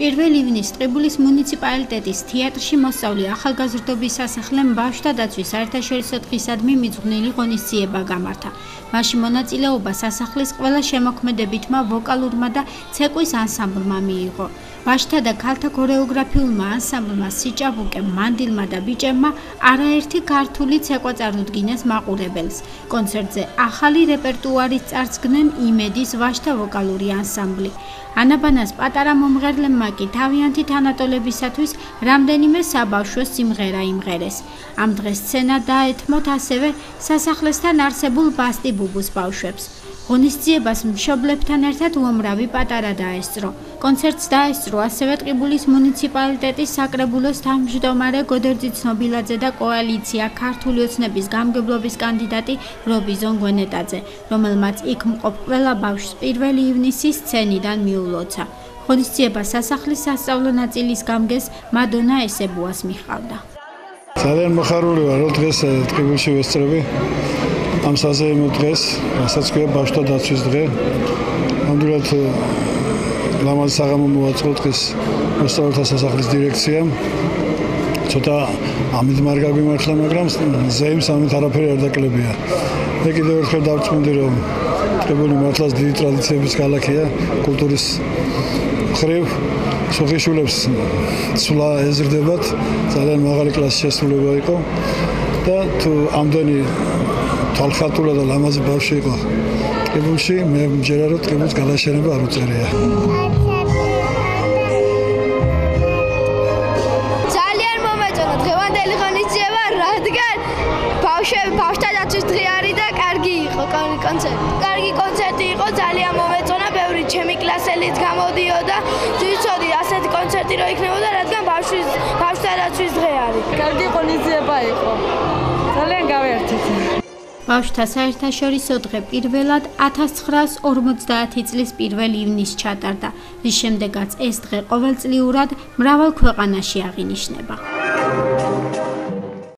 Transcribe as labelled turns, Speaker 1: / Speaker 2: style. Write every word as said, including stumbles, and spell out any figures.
Speaker 1: პირველი ივნისს ტყიბულის მუნიციპალიტეტის თეატრში მოსწავლე ახალგაზრდობის სასახლემ ბავშვთა დაცვის საერთაშორისო დღისადმი მიძღვნილი ღონისძიება გამართა. მაშინ მონაწილეობა სასახლის ყველა შემოქმედებითმა, ვოკალურმა და ცეკვის ანსამბლმა მიიღო. ბავშვთა და ქალთა ქორეოგრაფიულმა ანსამბლმა სიჭაბუკემ, მანდილმა და ბიჭებმა არაერთი ქართული ცეკვა წარუდგინეს მაყურებელს. კონცერტზე ახალი რეპერტუარით წარსდგნენ იმედის ვაჟთა ვოკალური ანსამბლი. ანაბანას პატარა მომღერლებმა კი თავიანთი თანატოლებისათვის რამდენიმე საბავშვო სიმღერა იმღერეს. ამ დღეს სცენა დაეთმოთ ასევე სასახლესთან არსებულ ბასტი ბუბუს ბავშვებს. ღონისძიებას მშობლებთან ერთად უამრავი პატარა დაესწრო. კონცერტს დაესწრო ასევე ტყიბულის მუნიციპალიტეტის საკრებულოს თავმჯდომარე გოდერძი ცნობილაძე და კოალიცია ქართული ოცნების გამგებლობის კანდიდატი რობიზონ გვენეტაძე, რომელმაც იქ მყოფ ყველა ბავშვს პირველი ივნისის სცენიდან მიულოცა. ღონისძიება სასახლის სასწავლო ნაწილის გამგეს მადონა ესებუას მიჰყავდა.
Speaker 2: ძალიან მოხარული ვარ, რომ დღეს ტყიბულში ვესწრები ამ საზეიმო დღეს, რასაც ქვია ბავშვთა დაცვის დღე. ნამდვილად ლამაზ საღამო მოაწყო დღეს მოსწავლეთა სასახლის დირექციამ. ცოტა ამით არ გაგვიმართლა, მაგრამ ზეიმს ამით არაფერი არ დაკლებია. მე კიდევ ერთხელ დავწმუნდი, რომ ტყიბული მართლაც დიდი ტრადიციების ქალაქია, კულტურის მხრივ სუხიშულებს ცვლა ეზრდებათ, ძალიან მაღალი კლასის შესრულება იყო და თუ ამდენი თვალხატულა და ლამაზი ბავშვი იყო ტყიბულში, მე მჯერა რომ ტყიბულს გადაშენება არ უწერია.
Speaker 3: ძალიან მომეწონა დღევანდელი ღონისძიება, რადგან ბავშვთა დაცვის დღე არის და კარგი იყო კონცერტი. კარგი კონცერტი იყო, ძალიან მომეწონა, ბევრი ჩემი კლასელიც გამოდიოდა. ვიცოდი ასეთი კონცერტი რო იქნებოდა, რადგან ბავშვთა დაცვის დღე არის.
Speaker 4: კარგი ღონისძიება იყო. ძალიან გავეერთეთ.
Speaker 1: ბავშვთა საერთაშორისო დღე პირველად ათას ცხრაას ორმოცდაათი წლის პირველ ივნისს ჩატარდა, რის შემდეგაც ეს დღე ყოველწლიურად მრავალ ქვეყანაში აღინიშნება.